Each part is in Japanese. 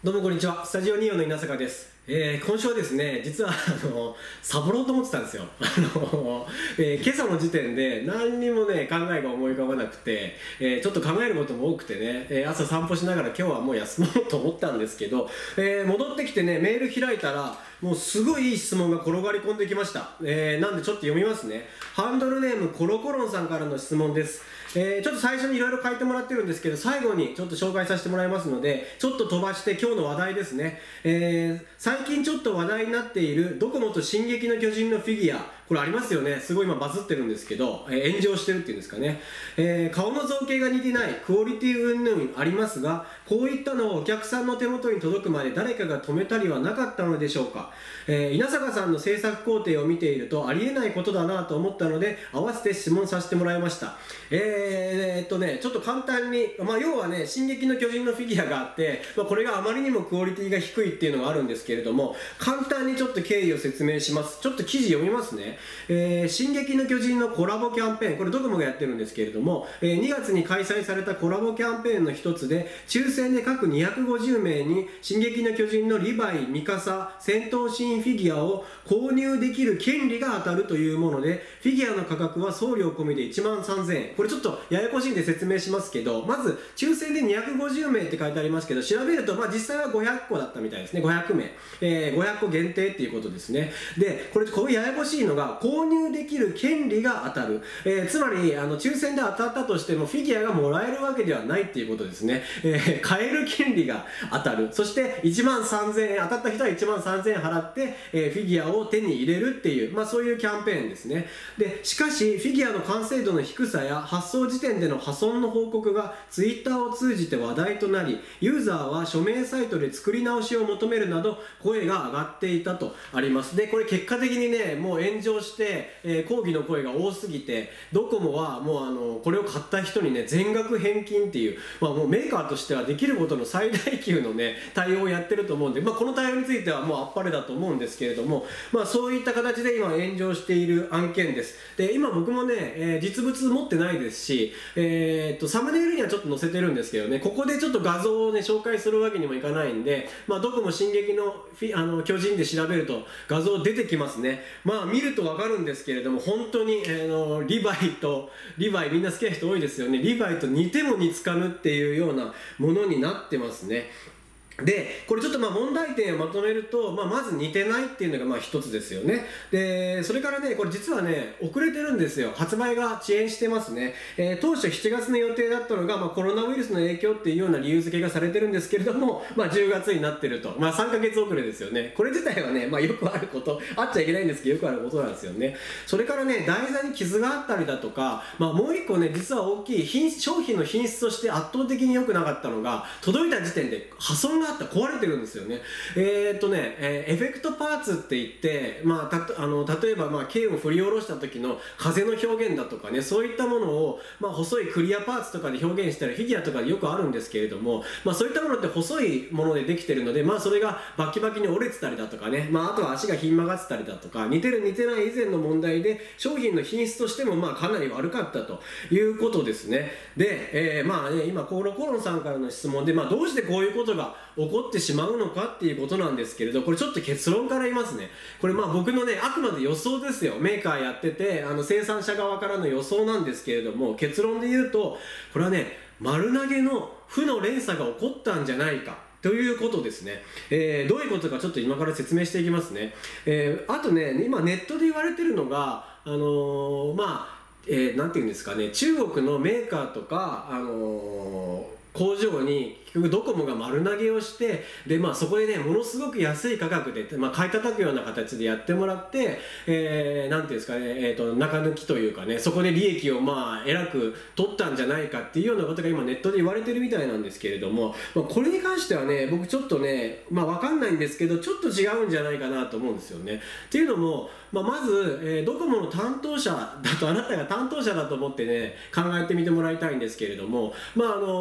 どうもこんにちは。スタジオニオの稲坂です。今週はですね、実はサボろうと思ってたんですよ。今朝の時点で何にもね、考えが思い浮かばなくて、ちょっと考えることも多くてね、朝散歩しながら今日はもう休もうと思ったんですけど、戻ってきてね、メール開いたら、もうすごいいい質問が転がり込んできました。なんでちょっと読みますね。ハンドルネームコロコロンさんからの質問です。ちょっと最初にいろいろ書いてもらってるんですけど、最後にちょっと紹介させてもらいますので、ちょっと飛ばして今日の話題ですね。最近ちょっと話題になっているドコモと進撃の巨人のフィギュア、これありますよね。すごい今バズってるんですけど、炎上してるっていうんですかね。顔の造形が似てない、クオリティ云々ありますが、こういったのをお客さんの手元に届くまで誰かが止めたりはなかったのでしょうか。稲坂さんの制作工程を見ているとありえないことだなと思ったので、合わせて質問させてもらいました。ちょっと簡単に、要はね、進撃の巨人のフィギュアがあって、これがあまりにもクオリティが低いっていうのがあるんですけれども、簡単にちょっと経緯を説明します。ちょっと記事読みますね。進撃の巨人のコラボキャンペーン、これドコモがやってるんですけれども、2月に開催されたコラボキャンペーンの一つで、抽選で各250名に進撃の巨人のリヴァイ、ミカサ、戦闘シーンフィギュアを購入できる権利が当たるというもので、フィギュアの価格は送料込みで13,000円。これちょっとややこしいんで説明しますけど、まず抽選で250名って書いてありますけど、調べると実際は500個だったみたいですね。500名、500個限定っていうことですね。でこれややこしいのが、購入できる権利が当たる、つまり抽選で当たったとしてもフィギュアがもらえるわけではないっていうことですね。買える権利が当たる。そして13,000円、当たった人は13,000円払って、フィギュアを手に入れるっていう、そういうキャンペーンですね。でしかしフィギュアの完成度の低さや発送時点での破損の報告がツイッターを通じて話題となり、ユーザーは署名サイトで作り直しを求めるなど声が上がっていたとあります。でこれ結果的にね、もう炎上して、抗議の声が多すぎて、ドコモはもうこれを買った人にね、全額返金っていう、もうメーカーとしてはできることの最大級のね対応をやってると思うんで、この対応についてはもうあっぱれだと思うんですけれども、そういった形で今炎上している案件です。で今僕もね、実物持ってないですし、サムネイルにはちょっと載せてるんですけどね、ここでちょっと画像をね紹介するわけにもいかないんで、ドコモ進撃の巨人で調べると画像出てきますね。見ると分かるんですけれども、本当に、リヴァイみんな好きな人多いですよね。リヴァイと似ても似つかぬっていうようなものになってますね。でこれちょっと問題点をまとめると、まず似てないっていうのが一つですよね。でそれからね、これ実はね遅れてるんですよ。発売が遅延してますね。当初7月の予定だったのが、コロナウイルスの影響っていうような理由付けがされてるんですけれども、10月になってると、3ヶ月遅れですよね。これ自体はね、よくあること、あっちゃいけないんですけどよくあることなんですよね。それからね、台座に傷があったりだとか、もう一個ね実は大きい商品の品質として圧倒的に良くなかったのが、届いた時点で破損があった、壊れてるんですよね。エフェクトパーツって言って、例えば剣を振り下ろした時の風の表現だとかね、そういったものを、細いクリアパーツとかで表現したり、フィギュアとかでよくあるんですけれども、そういったものって細いものでできてるので、それがバキバキに折れてたりだとかね、あとは足がひん曲がってたりだとか、似てる似てない以前の問題で商品の品質としてもかなり悪かったということですね。で、今コロコロンさんからの質問で、どうしてこういうことが起こってしまうのかっていうことなんですけれど、これちょっと結論から言いますね。これ僕のねあくまで予想ですよ。メーカーやってて生産者側からの予想なんですけれども、結論で言うとこれはね、丸投げの負の連鎖が起こったんじゃないかということですね。どういうことかちょっと今から説明していきますね。あとね、今ネットで言われてるのがなんていうんですかね、中国のメーカーとか工場に結局ドコモが丸投げをして、でそこでねものすごく安い価格で、買い叩くような形でやってもらって、なんていうんですかね、中抜きというかね、そこで利益をえらく取ったんじゃないかっていうようなことが今ネットで言われてるみたいなんですけれども、これに関してはね僕ちょっとね分かんないんですけど、ちょっと違うんじゃないかなと思うんですよね。っていうのも、まず、ドコモの担当者だと、あなたが担当者だと思ってね考えてみてもらいたいんですけれども、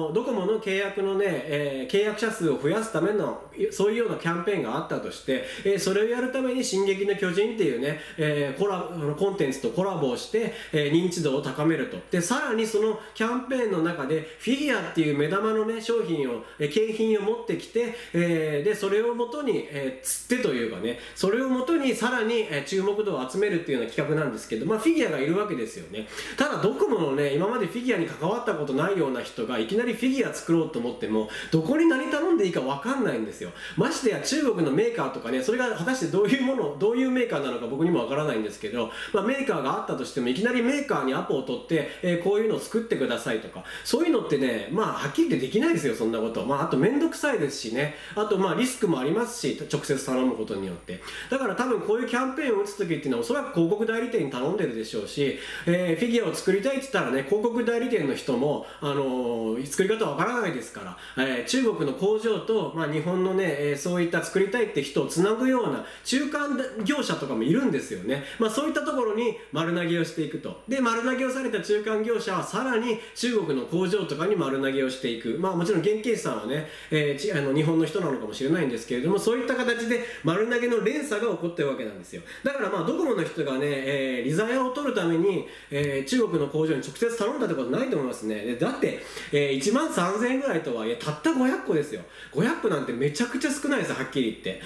ドコモの契約のね、契約者数を増やすためのそういうようなキャンペーンがあったとして、それをやるために進撃の巨人っていうね、コンテンツとコラボをして、認知度を高めると。でさらにそのキャンペーンの中でフィギュアっていう目玉のね商品を、景品を持ってきて、でそれをもとに、釣ってというかね、それをもとにさらに、注目度を集めるっていうような企画なんですけど、フィギュアがいるわけですよね。ただドコモのね、今までフィギュアに関わったことないような人がいきなりフィギュア作ろうと思ってもどこに何頼んでいいか分かんないんですよ。ましてや中国のメーカーとかね、それが果たしてどういうメーカーなのか僕にも分からないんですけど、メーカーがあったとしてもいきなりメーカーにアポを取って、こういうのを作ってくださいとか、そういうのってね、はっきり言ってできないですよ、そんなこと。あと面倒くさいですしね、あとリスクもありますし、直接頼むことによって。だから多分こういうキャンペーンを打つ時っていうのはおそらく広告代理店に頼んでるでしょうし、フィギュアを作りたいって言ったらね、広告代理店の人も、作り方わからないですから、中国の工場と、日本のね、そういった作りたいって人をつなぐような中間業者とかもいるんですよね。そういったところに丸投げをしていくと。で丸投げをされた中間業者はさらに中国の工場とかに丸投げをしていく。もちろん原型師さんはね、日本の人なのかもしれないんですけれども、そういった形で丸投げの連鎖が起こってるわけなんですよ。だからドコモの人がね、リザヤを取るために、中国の工場に直接頼んだってことないと思いますね。だって、1万3000円ぐらいとはいえたった500個ですよ。500個なんてめちゃくちゃ少ないです、はっきり言って。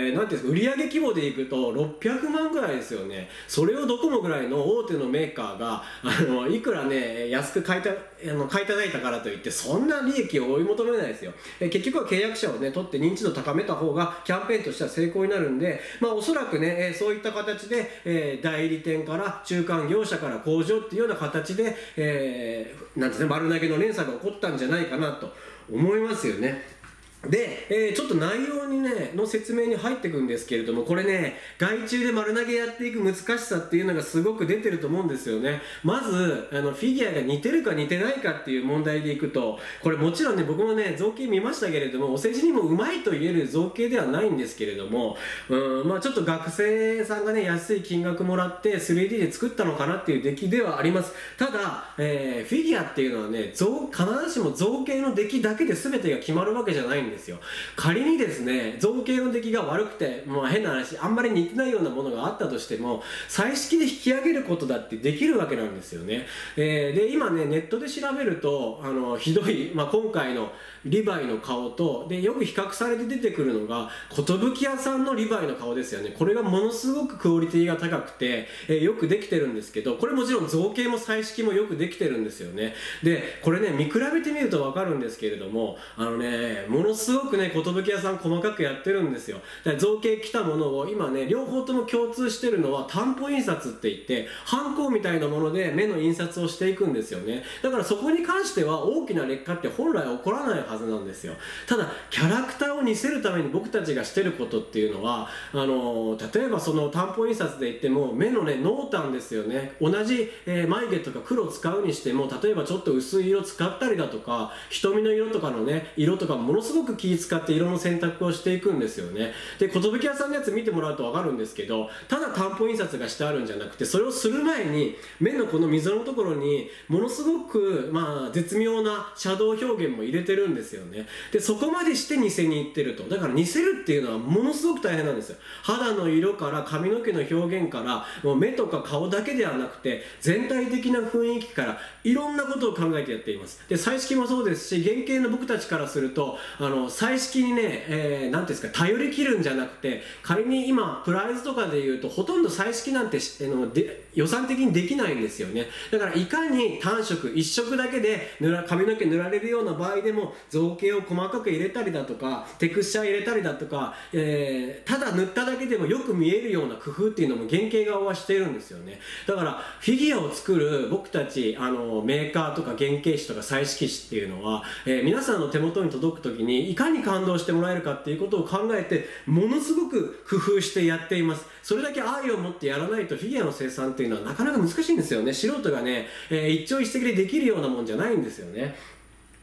なんていうんですか、売上規模でいくと600万ぐらいですよね。それをドコモぐらいの大手のメーカーがいくらね安く買いただいたからといってそんな利益を追い求めないですよ。結局は契約者をね取って認知度高めた方がキャンペーンとしては成功になるんで、おそらくねそういった形で代理店から中間業者から工場っていうような形でなんですね、丸投げの連鎖が起こったんじゃないかなと思いますよね。で、ちょっと内容にねの説明に入っていくんですけれども、これね外注で丸投げやっていく難しさっていうのがすごく出てると思うんですよね。まずフィギュアが似てるか似てないかっていう問題でいくと、これもちろんね僕もね造形見ましたけれども、お世辞にもうまいと言える造形ではないんですけれども、ちょっと学生さんがね安い金額もらって 3D で作ったのかなっていう出来ではあります。ただ、フィギュアっていうのはね必ずしも造形の出来だけで全てが決まるわけじゃないんですよ。仮にですね造形の出来が悪くて変な話あんまり似てないようなものがあったとしても彩色で引き上げることだってできるわけなんですよね。で今ねネットで調べるとひどい、今回のリヴァイの顔とでよく比較されて出てくるのが寿屋さんのリヴァイの顔ですよね。これがものすごくクオリティが高くて、よくできてるんですけど、これもちろん造形も彩色もよくできてるんですよね。でこれね見比べてみると分かるんですけれども、ものすごくね寿屋さん細かくやってるんですよ。だから造形来たものを今ね両方とも共通してるのは担保印刷って言ってハンコみたいなもので目の印刷をしていくんですよね。だからそこに関しては大きな劣化って本来起こらないはずなんですよ。ただキャラクターを似せるために僕たちがしてることっていうのは例えばその担保印刷で言っても目のね濃淡ですよね。同じ、眉毛とか黒使うにしても例えばちょっと薄い色使ったりだとか瞳の色とかのね色とかものすごく気使って色の選択をしていくんですよね。で寿屋さんのやつ見てもらうと分かるんですけど、ただ担保印刷がしてあるんじゃなくてそれをする前に目のこの溝のところにものすごく絶妙なシャドウ表現も入れてるんですよね。でそこまでして似せにいってると。だから似せるっていうのはものすごく大変なんですよ。肌の色から髪の毛の表現からもう目とか顔だけではなくて全体的な雰囲気からいろんなことを考えてやっています。で彩色もそうですし原型の僕たちからすると彩色にね何ていうんですか頼りきるんじゃなくて、仮に今プライズとかでいうとほとんど彩色なんて予算的にできないんですよね。だからいかに単色一色だけで髪の毛塗られるような場合でも造形を細かく入れたりだとかテクスチャー入れたりだとか、ただ塗っただけでもよく見えるような工夫っていうのも原型側はしているんですよね。だからフィギュアを作る僕たちメーカーとか原型師とか彩色師っていうのは、皆さんの手元に届く時にいかに感動してもらえるかっていうことを考えてものすごく工夫してやっています。それだけ愛を持ってやらないとフィギュアの生産っていうのはなかなか難しいんですよね。素人がね、一朝一夕でできるようなもんじゃないんですよね。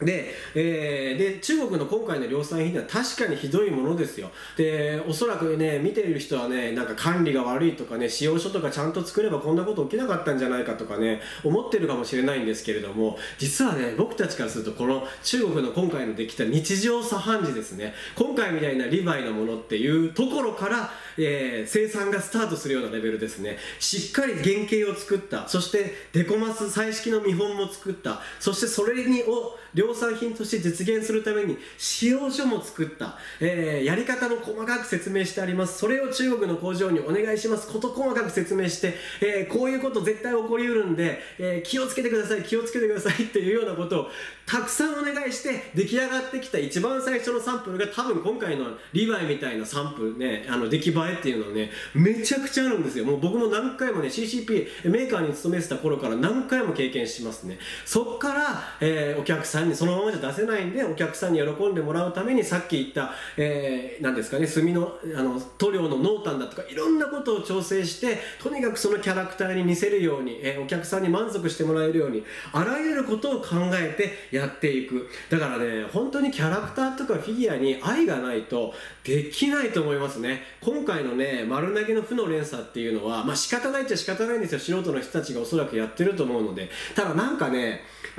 で中国の今回の量産品は確かにひどいものですよ。でおそらくね見ている人はね、なんか管理が悪いとかね、使用書とかちゃんと作ればこんなこと起きなかったんじゃないかとかね思ってるかもしれないんですけれども、実はね僕たちからするとこの中国の今回のできた日常茶飯事ですね、今回みたいなリヴァイのものっていうところから、生産がスタートするようなレベルですね。しっかり原型を作った、そしてデコマス彩色の見本も作った、そしてそれを量産品として実現するために使用書も作った、やり方も細かく説明してあります。それを中国の工場にお願いします、事細かく説明して、こういうこと絶対起こりうるんで、気をつけてください気をつけてくださいっていうようなことをたくさんお願いして出来上がってきた一番最初のサンプルが多分今回のリヴァイみたいなサンプルね、出来栄えっていうのはねめちゃくちゃあるんですよ。もう僕も何回もね CCP メーカーに勤めてた頃から何回も経験しますね。そっから、お客さんにそのままじゃ出せないんで、お客さんに喜んでもらうためにさっき言った、何ですかね、墨の塗料の濃淡だとかいろんなことを調整して、とにかくそのキャラクターに似せるように、お客さんに満足してもらえるようにあらゆることを考えてやっていく。だからね本当にキャラクターとかフィギュアに愛がないとできないと思いますね。今回のね丸投げの負の連鎖っていうのは仕方ないっちゃ仕方ないんですよ。素人の人たちがおそらくやってると思うので。ただなんかね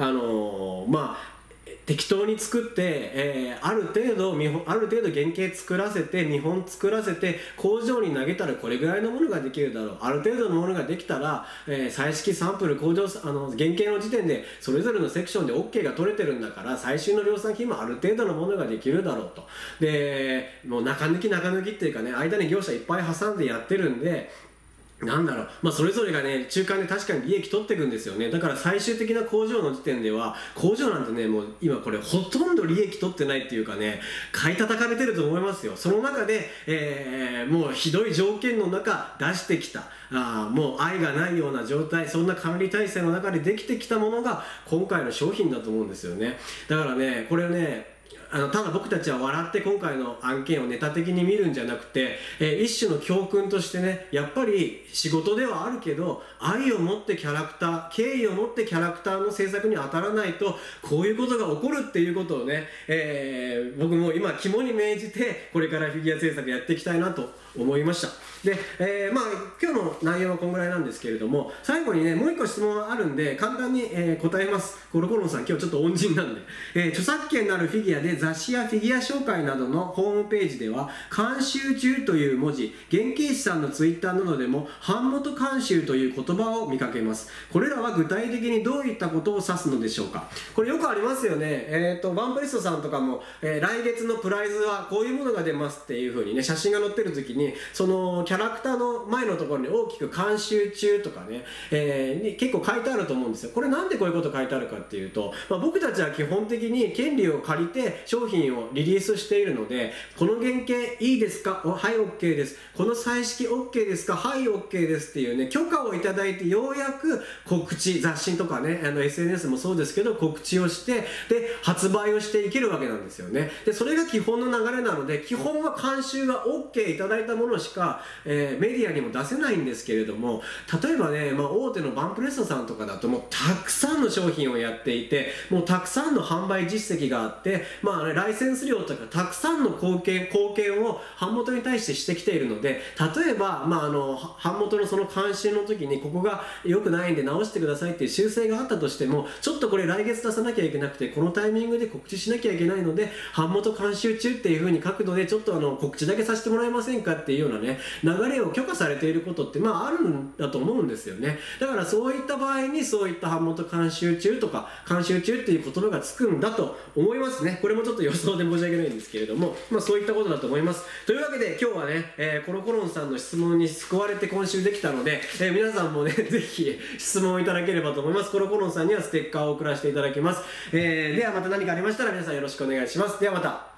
適当に作って、ある程度原型作らせて見本作らせて工場に投げたらこれぐらいのものができるだろう、ある程度のものができたら、彩色サンプル工場原型の時点でそれぞれのセクションで OK が取れてるんだから、最終の量産品もある程度のものができるだろうと。でもう中抜きっていうかね、間に業者いっぱい挟んでやってるんで、なんだろう、それぞれがね中間で確かに利益取っていくんですよね。だから最終的な工場の時点では工場なんてねもう今これほとんど利益取ってないっていうかね、買い叩かれてると思いますよ。その中で、もうひどい条件の中出してきた、もう愛がないような状態、そんな管理体制の中でできてきたものが今回の商品だと思うんですよね。だからねこれねただ僕たちは笑って今回の案件をネタ的に見るんじゃなくて、一種の教訓としてね、やっぱり仕事ではあるけど愛を持ってキャラクター、敬意を持ってキャラクターの制作に当たらないとこういうことが起こるっていうことをね、僕も今肝に銘じてこれからフィギュア制作やっていきたいなと思いました。で、今日の内容はこんぐらいなんですけれども、最後にねもう一個質問があるんで簡単に、答えます。コロコロンさん今日ちょっと恩人なんで、著作権のあるフィギュアで雑誌やフィギュア紹介などのホームページでは監修中という文字、原型師さんのツイッターなどでも版元監修という言葉を見かけます。これらは具体的にどういったことを指すのでしょうか。これよくありますよね。ワンプレストさんとかも、来月のプライズはこういうものが出ますっていう風にね写真が載ってる時にそのキャラクターの前のところに大きく監修中とかね、結構書いてあると思うんですよ。これなんでこういうこと書いてあるかっていうと、僕たちは基本的に権利を借りて商品をリリースしているので、この原型いいですか、はい OK です、この彩色 OK ですか、はい OK ですっていうね許可をいただいてようやく告知、雑誌とかねSNS もそうですけど告知をしてで発売をしていけるわけなんですよね。でそれが基本の流れなので、基本は監修が OK いただいたものしか、メディアにも出せないんですけれども、例えばね、大手のバンプレストさんとかだともうたくさんの商品をやっていて、もうたくさんの販売実績があって、ライセンス料とかたくさんの貢献を版元に対してしてきているので、例えば、版元のその監修の時にここが良くないんで直してくださいっていう修正があったとしても、ちょっとこれ来月出さなきゃいけなくてこのタイミングで告知しなきゃいけないので版元監修中っていう風に書くのでちょっと告知だけさせてもらえませんかっていうようなね流れを許可されていることってあるんだと思うんですよね。だからそういった場合にそういった版元監修中とか監修中っていう言葉がつくんだと思いますね。これもちょっと予想で申し訳ないんですけれども、そういったことだと思います。というわけで今日はね、コロコロンさんの質問に救われて今週できたので、皆さんもねぜひ質問いただければと思います。コロコロンさんにはステッカーを送らせていただきます。ではまた何かありましたら皆さんよろしくお願いします。ではまた。